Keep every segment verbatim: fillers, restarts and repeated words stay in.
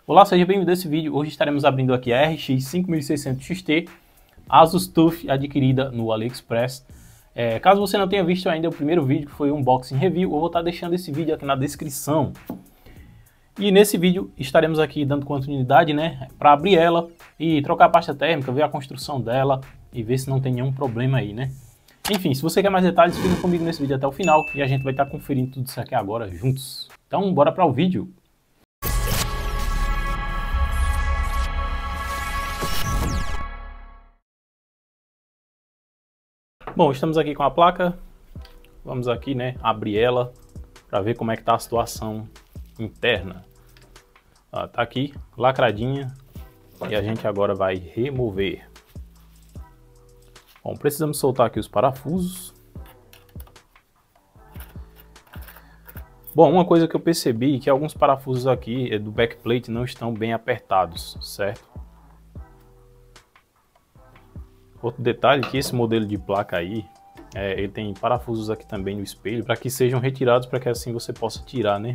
Olá, seja bem-vindo a esse vídeo. Hoje estaremos abrindo aqui a R X cinco mil e seiscentos X T Asus TUF adquirida no AliExpress. É, caso você não tenha visto ainda o primeiro vídeo, que foi o unboxing review, eu vou estar deixando esse vídeo aqui na descrição. E nesse vídeo estaremos aqui dando continuidade, né, para abrir ela e trocar a pasta térmica, ver a construção dela e ver se não tem nenhum problema aí, né. Enfim, se você quer mais detalhes, fica comigo nesse vídeo até o final e a gente vai estar conferindo tudo isso aqui agora juntos. Então, bora para o vídeo. Bom, estamos aqui com a placa, vamos aqui, né, abrir ela para ver como é que tá a situação interna. Ó, tá aqui, lacradinha, e a gente agora vai remover. Bom, precisamos soltar aqui os parafusos. Bom, uma coisa que eu percebi é que alguns parafusos aqui do backplate não estão bem apertados, certo? Outro detalhe é que esse modelo de placa aí, é, ele tem parafusos aqui também no espelho para que sejam retirados, para que assim você possa tirar, né?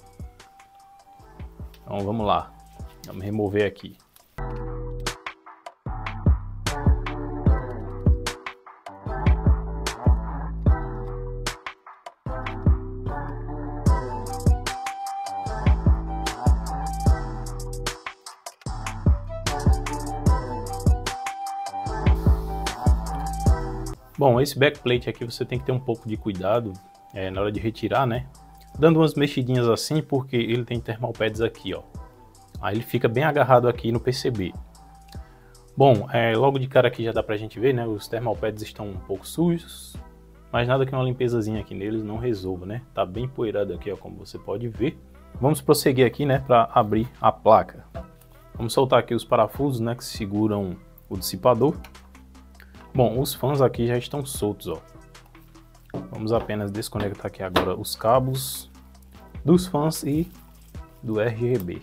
Então vamos lá, vamos remover aqui. Bom, esse backplate aqui você tem que ter um pouco de cuidado é, na hora de retirar, né? Dando umas mexidinhas assim, porque ele tem thermal pads aqui, ó. Aí ele fica bem agarrado aqui no P C B. Bom, é, logo de cara aqui já dá pra gente ver, né? Os thermal pads estão um pouco sujos, mas nada que uma limpezazinha aqui neles não resolva, né? Tá bem poeirado aqui, ó, como você pode ver. Vamos prosseguir aqui, né, para abrir a placa. Vamos soltar aqui os parafusos, né, que seguram o dissipador. Bom, os fãs aqui já estão soltos, ó. Vamos apenas desconectar aqui agora os cabos dos fãs e do R G B.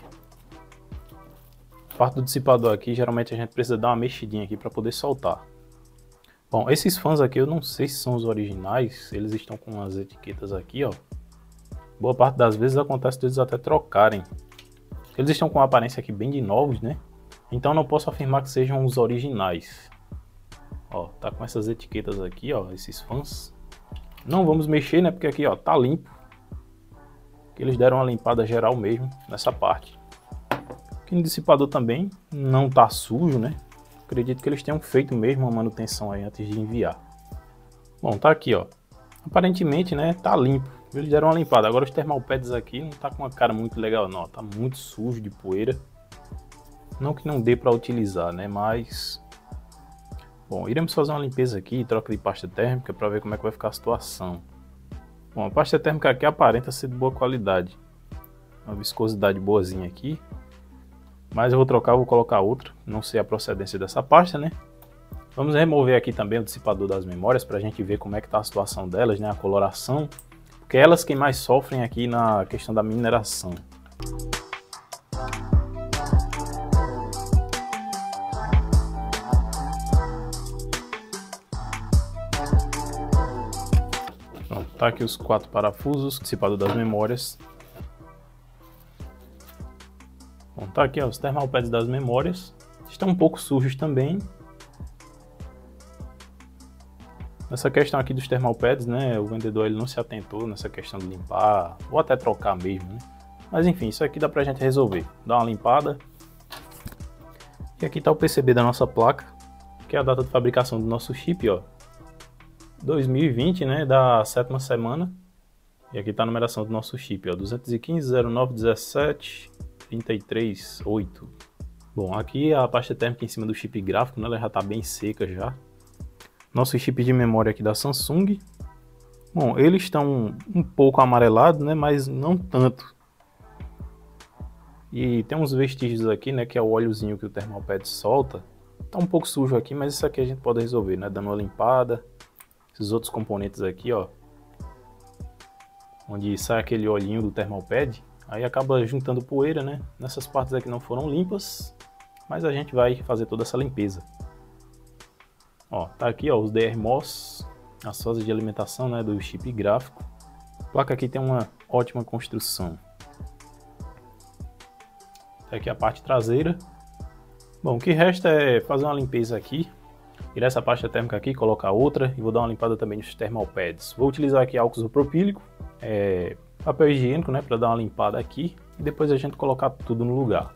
A parte do dissipador aqui, geralmente a gente precisa dar uma mexidinha aqui para poder soltar. Bom, esses fãs aqui eu não sei se são os originais, eles estão com as etiquetas aqui, ó. Boa parte das vezes acontece deles até trocarem. Eles estão com uma aparência aqui bem de novos, né? Então não posso afirmar que sejam os originais. Ó, tá com essas etiquetas aqui, ó, esses fãs. Não vamos mexer, né, porque aqui, ó, tá limpo. Que eles deram uma limpada geral mesmo nessa parte. Aqui no dissipador também não tá sujo, né? Acredito que eles tenham feito mesmo uma manutenção aí antes de enviar. Bom, tá aqui, ó. Aparentemente, né, tá limpo. Eles deram uma limpada. Agora os thermal pads aqui não tá com uma cara muito legal, não. Tá muito sujo de poeira. Não que não dê para utilizar, né, mas... Bom, iremos fazer uma limpeza aqui, troca de pasta térmica para ver como é que vai ficar a situação. Bom, a pasta térmica aqui aparenta ser de boa qualidade. Uma viscosidade boazinha aqui. Mas eu vou trocar, vou colocar outra. Não sei a procedência dessa pasta, né? Vamos remover aqui também o dissipador das memórias para a gente ver como é que está a situação delas, né? A coloração. Porque é elas quem mais sofrem aqui na questão da mineração. Tá aqui os quatro parafusos, dissipador das memórias. Bom, tá aqui ó, os thermal pads das memórias. Estão um pouco sujos também. Nessa questão aqui dos thermal pads, né, o vendedor ele não se atentou nessa questão de limpar, ou até trocar mesmo, né? Mas enfim, isso aqui dá pra gente resolver. Dá uma limpada. E aqui tá o P C B da nossa placa, que é a data de fabricação do nosso chip, ó. dois mil e vinte, né, da sétima semana. E aqui está a numeração do nosso chip, ó, duzentos e quinze, zero nove, dezessete, trinta e três, oito. Bom, aqui a pasta térmica em cima do chip gráfico, né, ela já está bem seca já. Nosso chip de memória aqui da Samsung. Bom, eles estão um pouco amarelados, né, mas não tanto. E tem uns vestígios aqui, né, que é o óleozinho que o thermal pad solta. Tá um pouco sujo aqui, mas isso aqui a gente pode resolver, né, dando uma limpada. Esses outros componentes aqui, ó, onde sai aquele olhinho do thermal pad, aí acaba juntando poeira, né? Nessas partes aqui não foram limpas, mas a gente vai fazer toda essa limpeza. Ó, tá aqui, ó, os D R M O S, as fazes de alimentação, né, do chip gráfico. A placa aqui tem uma ótima construção. Aqui a parte traseira. Bom, o que resta é fazer uma limpeza aqui. Tirar essa pasta térmica aqui, colocar outra. E vou dar uma limpada também nos thermal pads. Vou utilizar aqui álcool isopropílico, é, papel higiênico, né, para dar uma limpada aqui. E depois a gente colocar tudo no lugar.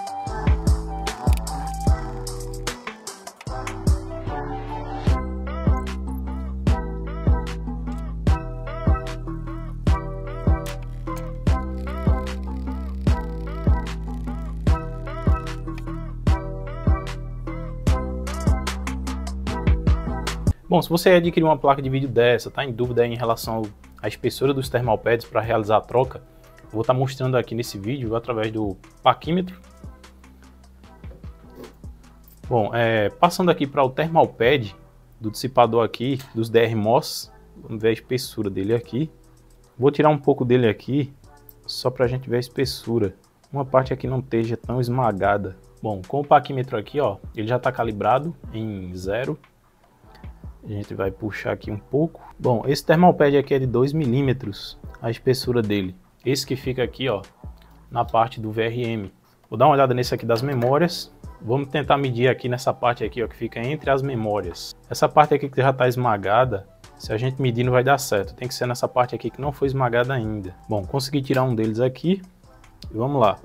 Bom, se você adquirir uma placa de vídeo dessa, tá em dúvida em relação à espessura dos thermal pads para realizar a troca, eu vou estar mostrando aqui nesse vídeo através do paquímetro. Bom, é, passando aqui para o thermal pad do dissipador aqui, dos D R M O S, vamos ver a espessura dele aqui. Vou tirar um pouco dele aqui, só para a gente ver a espessura. Uma parte aqui não esteja tão esmagada. Bom, com o paquímetro aqui, ó, ele já está calibrado em zero. A gente vai puxar aqui um pouco. Bom, esse thermal pad aqui é de dois milímetros, a espessura dele. Esse que fica aqui, ó, na parte do V R M. Vou dar uma olhada nesse aqui das memórias. Vamos tentar medir aqui nessa parte aqui, ó, que fica entre as memórias. Essa parte aqui que já está esmagada, se a gente medir não vai dar certo. Tem que ser nessa parte aqui que não foi esmagada ainda. Bom, consegui tirar um deles aqui. E vamos lá.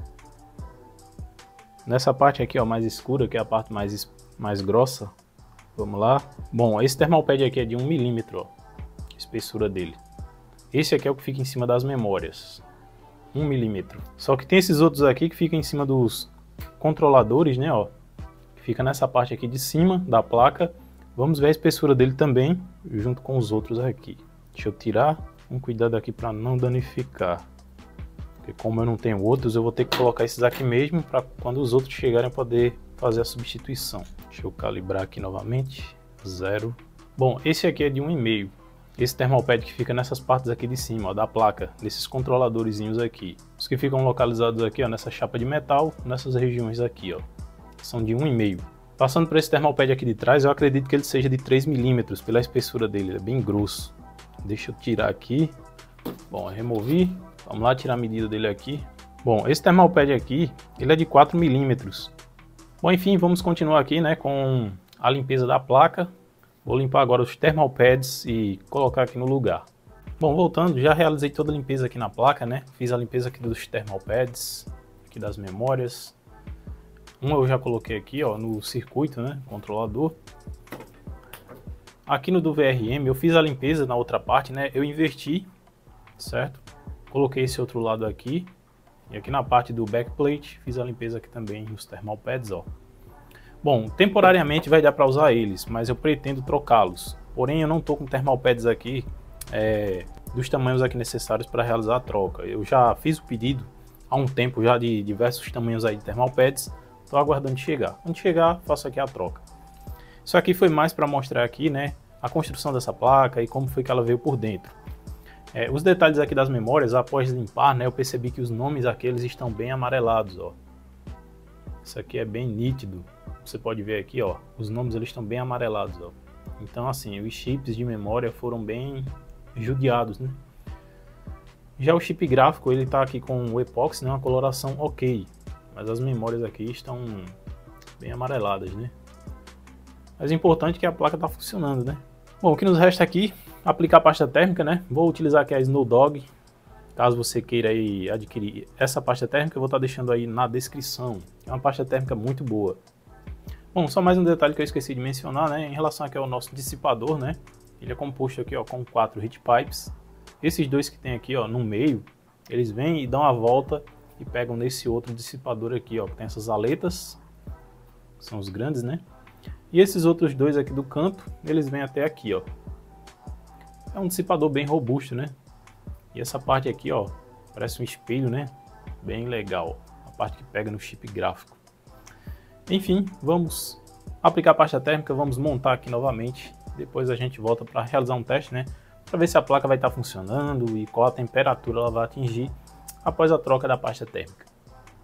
Nessa parte aqui, ó, mais escura, que é a parte mais, mais grossa. Vamos lá. Bom, esse thermal pad aqui é de um milímetro, ó, a espessura dele. Esse aqui é o que fica em cima das memórias, um milímetro. Só que tem esses outros aqui que ficam em cima dos controladores, né, ó, que fica nessa parte aqui de cima da placa. Vamos ver a espessura dele também, junto com os outros aqui. Deixa eu tirar, com cuidado aqui para não danificar. Porque como eu não tenho outros, eu vou ter que colocar esses aqui mesmo, para quando os outros chegarem poder fazer a substituição. Deixa eu calibrar aqui novamente, zero. Bom, esse aqui é de um e meio. Esse thermal pad que fica nessas partes aqui de cima, ó, da placa, nesses controladorzinhos aqui. Os que ficam localizados aqui, ó, nessa chapa de metal, nessas regiões aqui, ó, são de um e meio. Passando por esse thermal pad aqui de trás, eu acredito que ele seja de três milímetros, pela espessura dele, ele é bem grosso. Deixa eu tirar aqui. Bom, eu removi. Vamos lá tirar a medida dele aqui. Bom, esse thermal pad aqui, ele é de quatro milímetros. Bom, enfim, vamos continuar aqui, né, com a limpeza da placa. Vou limpar agora os thermal pads e colocar aqui no lugar. Bom, voltando, já realizei toda a limpeza aqui na placa, né? Fiz a limpeza aqui dos thermal pads, aqui das memórias. Um eu já coloquei aqui, ó, no circuito, né, controlador. Aqui no do V R M eu fiz a limpeza na outra parte, né? Eu inverti, certo? Coloquei esse outro lado aqui. E aqui na parte do backplate, fiz a limpeza aqui também nos thermal pads, ó. Bom, temporariamente vai dar para usar eles, mas eu pretendo trocá-los. Porém, eu não estou com thermal pads aqui é, dos tamanhos aqui necessários para realizar a troca. Eu já fiz o pedido há um tempo já de diversos tamanhos aí de thermal pads. Estou aguardando chegar. Quando chegar, faço aqui a troca. Isso aqui foi mais para mostrar aqui, né, a construção dessa placa e como foi que ela veio por dentro. É, os detalhes aqui das memórias, após limpar, né, eu percebi que os nomes aqui eles estão bem amarelados, ó. Isso aqui é bem nítido. Você pode ver aqui, ó, os nomes eles estão bem amarelados, ó. Então, assim, os chips de memória foram bem judiados, né? Já o chip gráfico, ele tá aqui com o epóxi, né, uma coloração ok, mas as memórias aqui estão bem amareladas, né? Mas o importante é que a placa tá funcionando, né? Bom, o que nos resta aqui, aplicar a pasta térmica, né? Vou utilizar aqui a Snowdog. Caso você queira aí adquirir essa pasta térmica, eu vou estar deixando aí na descrição. É uma pasta térmica muito boa. Bom, só mais um detalhe que eu esqueci de mencionar, né? Em relação aqui ao nosso dissipador, né? Ele é composto aqui, ó, com quatro heat pipes. Esses dois que tem aqui, ó, no meio, eles vêm e dão a volta e pegam nesse outro dissipador aqui, ó, que tem essas aletas, que são os grandes, né? E esses outros dois aqui do canto, eles vêm até aqui, ó. É um dissipador bem robusto, né? E essa parte aqui, ó, parece um espelho, né? Bem legal. A parte que pega no chip gráfico. Enfim, vamos aplicar a pasta térmica, vamos montar aqui novamente. Depois a gente volta para realizar um teste, né? Para ver se a placa vai estar funcionando e qual a temperatura ela vai atingir após a troca da pasta térmica.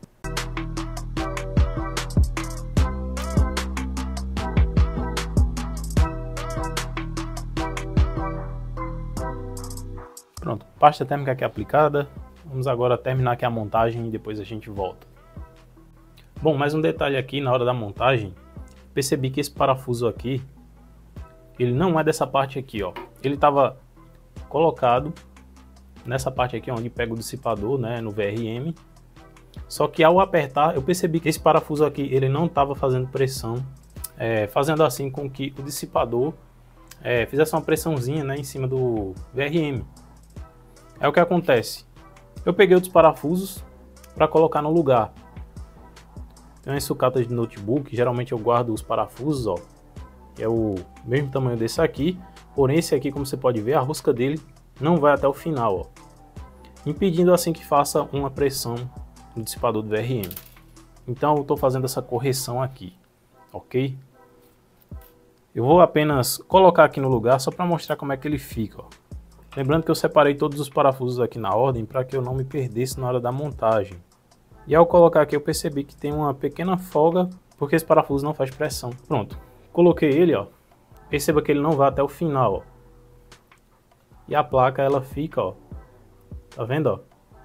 Pronto, pasta térmica aqui aplicada. Vamos agora terminar aqui a montagem e depois a gente volta. Bom, mais um detalhe aqui na hora da montagem, percebi que esse parafuso aqui, ele não é dessa parte aqui, ó. Ele estava colocado nessa parte aqui onde pega o dissipador, né, no V R M. Só que ao apertar, eu percebi que esse parafuso aqui, ele não estava fazendo pressão, é, fazendo assim com que o dissipador é, fizesse uma pressãozinha, né, em cima do V R M. É o que acontece. Eu peguei outros parafusos para colocar no lugar. Tem uma sucata de notebook, geralmente eu guardo os parafusos, ó, que é o mesmo tamanho desse aqui, porém esse aqui, como você pode ver, a rosca dele não vai até o final, ó, impedindo assim que faça uma pressão no dissipador do V R M. Então eu estou fazendo essa correção aqui, ok? Eu vou apenas colocar aqui no lugar só para mostrar como é que ele fica, ó. Lembrando que eu separei todos os parafusos aqui na ordem para que eu não me perdesse na hora da montagem. E ao colocar aqui eu percebi que tem uma pequena folga, porque esse parafuso não faz pressão. Pronto, coloquei ele, ó. Perceba que ele não vai até o final, ó. E a placa ela fica, ó. Tá vendo, ó?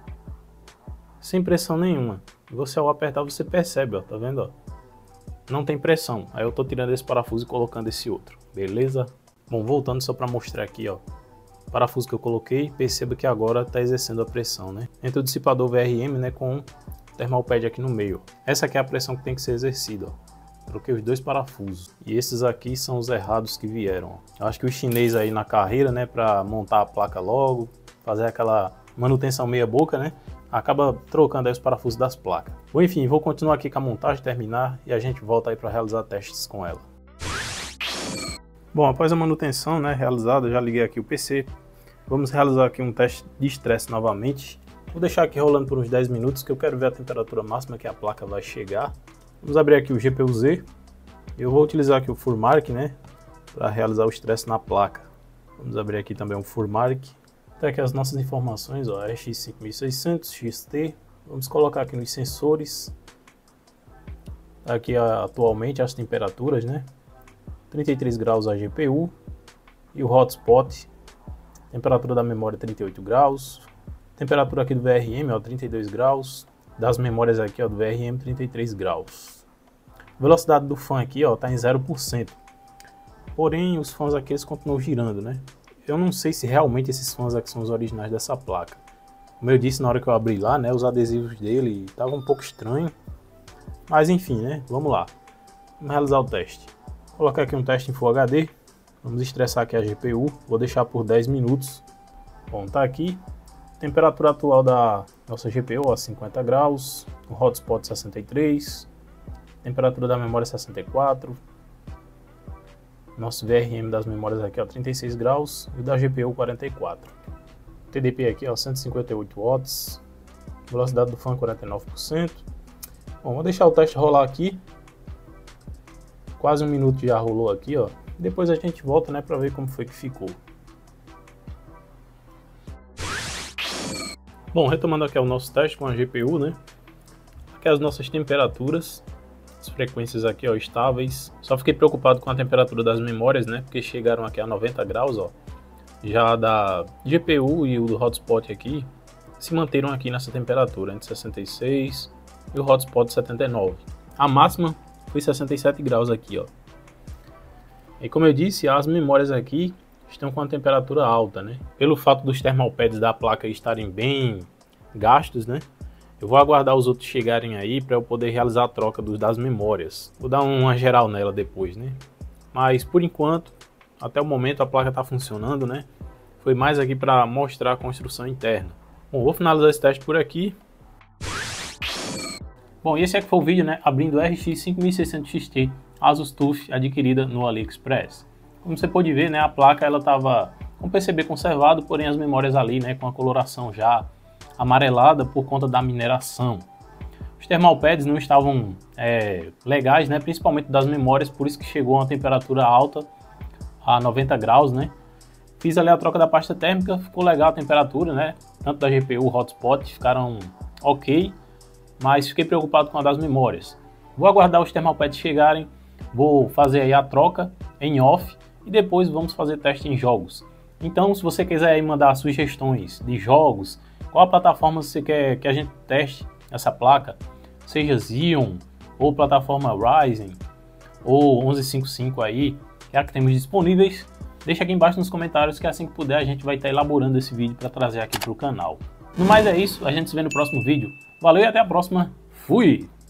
Sem pressão nenhuma. E você ao apertar você percebe, ó. Tá vendo, ó? Não tem pressão. Aí eu tô tirando esse parafuso e colocando esse outro. Beleza? Bom, voltando só para mostrar aqui, ó. O parafuso que eu coloquei, perceba que agora está exercendo a pressão, né? Entre o dissipador V R M, né, com thermal pad aqui no meio. Essa aqui é a pressão que tem que ser exercida, ó. Troquei os dois parafusos. E esses aqui são os errados que vieram, ó. Eu acho que o chinês aí na carreira, né, para montar a placa logo, fazer aquela manutenção meia boca, né, acaba trocando aí os parafusos das placas. Bom, enfim, vou continuar aqui com a montagem, terminar e a gente volta aí para realizar testes com ela. Bom, após a manutenção, né, realizada, já liguei aqui o P C. Vamos realizar aqui um teste de estresse novamente. Vou deixar aqui rolando por uns dez minutos, que eu quero ver a temperatura máxima que a placa vai chegar. Vamos abrir aqui o G P U Z. Eu vou utilizar aqui o Furmark, né, para realizar o estresse na placa. Vamos abrir aqui também o Furmark. Tá aqui as nossas informações, ó, R X cinco mil e seiscentos, X T. Vamos colocar aqui nos sensores. Tá aqui a, atualmente as temperaturas, né? trinta e três graus a G P U e o hotspot. Temperatura da memória trinta e oito graus. Temperatura aqui do V R M, ó, trinta e dois graus. Das memórias aqui, ó, do V R M, trinta e três graus. Velocidade do fan aqui, ó, tá em zero por cento. Porém, os fãs aqui eles continuam girando, né? Eu não sei se realmente esses fãs aqui são os originais dessa placa. Como eu disse na hora que eu abri lá, né, os adesivos dele estavam um pouco estranho. Mas enfim, né, vamos lá. Vamos realizar o teste. Vou colocar aqui um teste em Full H D. Vamos estressar aqui a G P U. Vou deixar por dez minutos. Bom, tá aqui. Temperatura atual da nossa G P U, ó, cinquenta graus. O hotspot sessenta e três. Temperatura da memória sessenta e quatro. Nosso V R M das memórias aqui, ó, trinta e seis graus. E o da G P U quarenta e quatro. T D P aqui, ó, cento e cinquenta e oito watts. Velocidade do fan quarenta e nove por cento. Bom, vou deixar o teste rolar aqui. Quase um minuto já rolou aqui, ó. Depois a gente volta, né, para ver como foi que ficou. Bom, retomando aqui o nosso teste com a G P U, né? Aqui as nossas temperaturas, as frequências aqui, ó, estáveis. Só fiquei preocupado com a temperatura das memórias, né? Porque chegaram aqui a noventa graus, ó. Já da G P U e o do hotspot aqui se manteram aqui nessa temperatura, entre sessenta e seis e o hotspot setenta e nove. A máxima foi sessenta e sete graus aqui, ó. E como eu disse, as memórias aqui estão com a temperatura alta, né? Pelo fato dos thermal pads da placa estarem bem gastos, né? Eu vou aguardar os outros chegarem aí para eu poder realizar a troca dos, das memórias. Vou dar uma geral nela depois, né? Mas por enquanto, até o momento a placa está funcionando, né? Foi mais aqui para mostrar a construção interna. Bom, vou finalizar esse teste por aqui. Bom, e esse aqui foi o vídeo, né? Abrindo R X cinco mil e seiscentos X T Asus TUF adquirida no AliExpress. Como você pode ver, né, a placa ela estava com P C B conservado, porém as memórias ali, né, com a coloração já amarelada por conta da mineração. Os thermal pads não estavam é, legais, né, principalmente das memórias, por isso que chegou a uma temperatura alta, a noventa graus, né. Fiz ali a troca da pasta térmica, ficou legal a temperatura, né, tanto da G P U, hotspot, ficaram ok, mas fiquei preocupado com a das memórias. Vou aguardar os thermal pads chegarem, vou fazer aí a troca em off e depois vamos fazer teste em jogos. Então, se você quiser aí mandar sugestões de jogos, qual a plataforma você quer que a gente teste essa placa, seja Xeon, ou plataforma Ryzen, ou onze cinquenta e cinco aí, que é a que temos disponíveis, deixa aqui embaixo nos comentários que assim que puder a gente vai estar elaborando esse vídeo para trazer aqui para o canal. No mais é isso, a gente se vê no próximo vídeo. Valeu e até a próxima. Fui!